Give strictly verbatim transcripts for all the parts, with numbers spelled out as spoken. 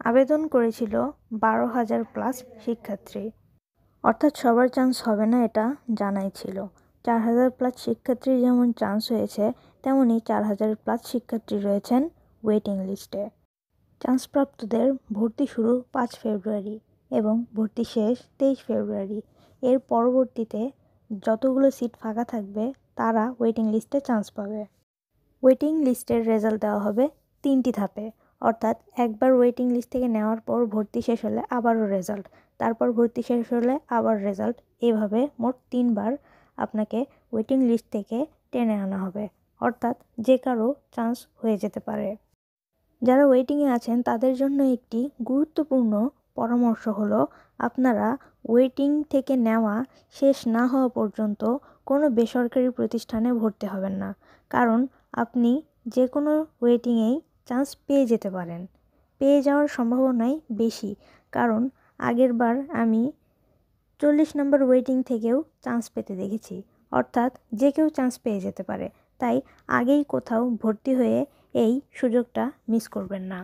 আবেদন করেছিল বারো হাজার প্লাস শিক্ষার্থী, অর্থাৎ সবার চান্স হবে না এটা জানাই ছিল। চার হাজার প্লাস শিক্ষার্থীর যেমন চান্স হয়েছে, তেমনি চার হাজার প্লাস শিক্ষার্থী রয়েছেন ওয়েটিং লিস্টে। চান্সপ্রাপ্তদের ভর্তি শুরু পাঁচ ফেব্রুয়ারি এবং ভর্তি শেষ তেইশ ফেব্রুয়ারি। এর পরবর্তীতে যতগুলো সিট ফাঁকা থাকবে তারা ওয়েটিং লিস্টে চান্স পাবে। ওয়েটিং লিস্টের রেজাল্ট দেওয়া হবে তিনটি ধাপে, অর্থাৎ একবার ওয়েটিং লিস্ট থেকে নেওয়ার পর ভর্তি শেষ হলে আবারও রেজাল্ট, তারপর ভর্তি শেষ হলে আবার রেজাল্ট, এভাবে মোট তিনবার আপনাকে ওয়েটিং লিস্ট থেকে টেনে আনা হবে, অর্থাৎ যে কারো চান্স হয়ে যেতে পারে। যারা ওয়েটিংয়ে আছেন তাদের জন্য একটি গুরুত্বপূর্ণ পরামর্শ হলো, আপনারা ওয়েটিং থেকে নেওয়া শেষ না হওয়া পর্যন্ত কোনো বেসরকারি প্রতিষ্ঠানে ভর্তি হবেন না, কারণ আপনি যে কোনো ওয়েটিংয়েই চান্স পেয়ে যেতে পারেন। পেয়ে যাওয়ার সম্ভাবনাই বেশি, কারণ আগের বার আমি চল্লিশ নম্বর ওয়েটিং থেকেও চান্স পেতে দেখেছি, অর্থাৎ যে কেউ চান্স পেয়ে যেতে পারে। তাই আগেই কোথাও ভর্তি হয়ে এই সুযোগটা মিস করবেন না।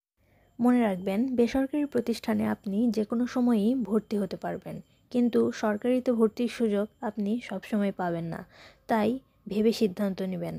মনে রাখবেন, বেসরকারি প্রতিষ্ঠানে আপনি যে কোনো সময়ই ভর্তি হতে পারবেন, কিন্তু সরকারিতে ভর্তির সুযোগ আপনি সবসময় পাবেন না, তাই ভেবে সিদ্ধান্ত নেবেন।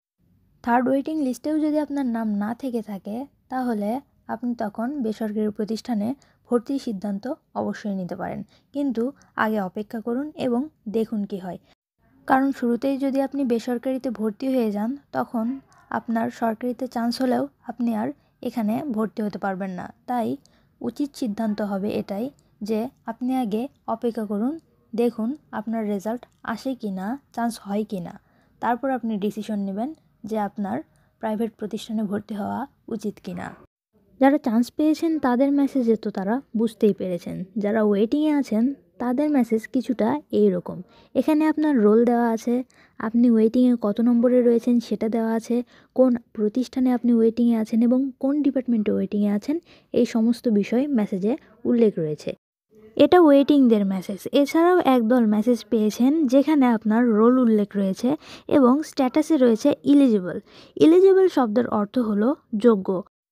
থার্ড ওয়েটিং লিস্টেও যদি আপনার নাম না থেকে থাকে, তাহলে আপনি তখন বেসরকারি প্রতিষ্ঠানে ভর্তির সিদ্ধান্ত অবশ্যই নিতে পারেন, কিন্তু আগে অপেক্ষা করুন এবং দেখুন কি হয়। কারণ শুরুতেই যদি আপনি বেসরকারিতে ভর্তি হয়ে যান, তখন আপনার সরকারিতে চান্স হলেও আপনি আর এখানে ভর্তি হতে পারবেন না। তাই উচিত সিদ্ধান্ত হবে এটাই যে আপনি আগে অপেক্ষা করুন, দেখুন আপনার রেজাল্ট আসে কি না, চান্স হয় কি না, তারপর আপনি ডিসিশন নেবেন যে আপনার প্রাইভেট প্রতিষ্ঠানে ভর্তি হওয়া উচিত কি না। যারা চান্স পেয়েছেন তাদের মেসেজে তো তারা বুঝতেই পেরেছেন, যারা ওয়েটিংয়ে আছেন তাদের মেসেজ কিছুটা এই রকম। এখানে আপনার রোল দেওয়া আছে, আপনি ওয়েটিংয়ে কত নম্বরে রয়েছেন সেটা দেওয়া আছে, কোন প্রতিষ্ঠানে আপনি ওয়েটিংয়ে আছেন এবং কোন ডিপার্টমেন্টে ওয়েটিংয়ে আছেন, এই সমস্ত বিষয় মেসেজে উল্লেখ রয়েছে। এটা ওয়েটিংদের মেসেজ। এছাড়াও একদল মেসেজ পেয়েছেন যেখানে আপনার রোল উল্লেখ রয়েছে এবং স্ট্যাটাসে রয়েছে ইলিজিবল। ইলিজিবল শব্দের অর্থ হলো যোগ্য,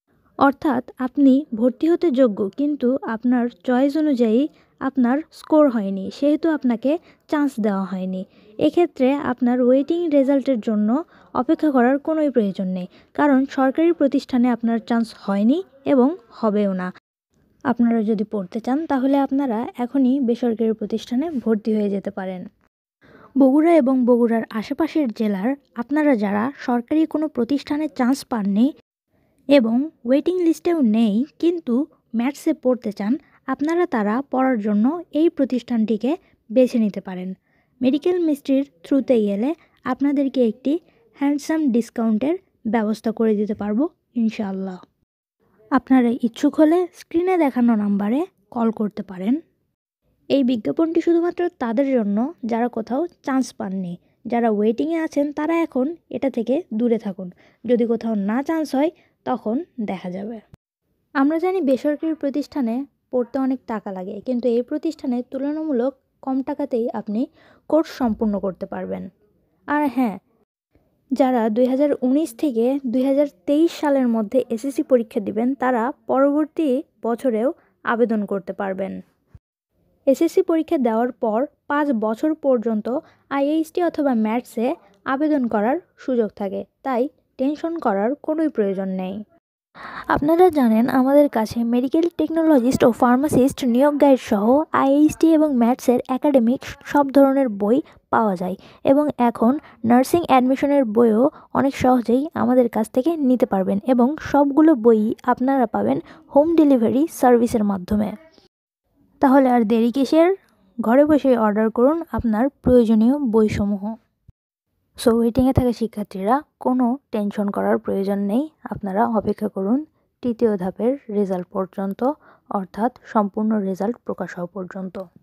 অর্থাৎ আপনি ভর্তি হতে যোগ্য, কিন্তু আপনার চয়েস অনুযায়ী আপনার স্কোর হয়নি, সেহেতু আপনাকে চান্স দেওয়া হয়নি। এক্ষেত্রে আপনার ওয়েটিং রেজাল্টের জন্য অপেক্ষা করার কোনোই প্রয়োজন নেই, কারণ সরকারি প্রতিষ্ঠানে আপনার চান্স হয়নি এবং হবেও না। আপনারা যদি পড়তে চান তাহলে আপনারা এখনই বেসরকারি প্রতিষ্ঠানে ভর্তি হয়ে যেতে পারেন। বগুড়া এবং বগুড়ার আশেপাশের জেলার আপনারা যারা সরকারি কোনো প্রতিষ্ঠানে চান্স পাননি এবং ওয়েটিং লিস্টেও নেই কিন্তু ম্যাথসে পড়তে চান, আপনারা তারা পড়ার জন্য এই প্রতিষ্ঠানটিকে বেছে নিতে পারেন। মেডিকেল মিস্ট্রির থ্রুতে গেলে আপনাদেরকে একটি হ্যান্ডসাম ডিসকাউন্টের ব্যবস্থা করে দিতে পারবো ইনশাআল্লাহ। আপনারা ইচ্ছুক হলে স্ক্রিনে দেখানো নাম্বারে কল করতে পারেন। এই বিজ্ঞাপনটি শুধুমাত্র তাদের জন্য যারা কোথাও চান্স পাননি। যারা ওয়েটিংয়ে আছেন তারা এখন এটা থেকে দূরে থাকুন, যদি কোথাও না চান্স হয় তখন দেখা যাবে। আমরা জানি বেসরকারি প্রতিষ্ঠানে পড়তে অনেক টাকা লাগে, কিন্তু এই প্রতিষ্ঠানে তুলনামূলক কম টাকাতেই আপনি কোর্স সম্পূর্ণ করতে পারবেন। আর হ্যাঁ, যারা দুই হাজার উনিশ থেকে দুই হাজার তেইশ সালের মধ্যে এসএসসি পরীক্ষা দিবেন তারা পরবর্তী বছরেও আবেদন করতে পারবেন। এসএসসি পরীক্ষা দেওয়ার পর পাঁচ বছর পর্যন্ত আইএইচটি অথবা ম্যাথসে আবেদন করার সুযোগ থাকে, তাই টেনশন করার কোনোই প্রয়োজন নেই। আপনারা জানেন আমাদের কাছে মেডিকেল টেকনোলজিস্ট ও ফার্মাসিস্ট নিয়োগ গাইড সহ আইএইচটি এবং ম্যাথসের একাডেমিক সব ধরনের বই পাওয়া যায় এবং এখন নার্সিং অ্যাডমিশনের বইও অনেক সহজেই আমাদের কাছ থেকে নিতে পারবেন এবং সবগুলো বই আপনারা পাবেন হোম ডেলিভারি সার্ভিসের মাধ্যমে। তাহলে আর দেরি কিসের, ঘরে বসে অর্ডার করুন আপনার প্রয়োজনীয় বইসমূহ। সো ওয়েটিংয়ে থাকা শিক্ষার্থীরা কোনো টেনশন করার প্রয়োজন নেই, আপনারা অপেক্ষা করুন তৃতীয় ধাপের রেজাল্ট পর্যন্ত, অর্থাৎ সম্পূর্ণ রেজাল্ট প্রকাশ হওয়া পর্যন্ত।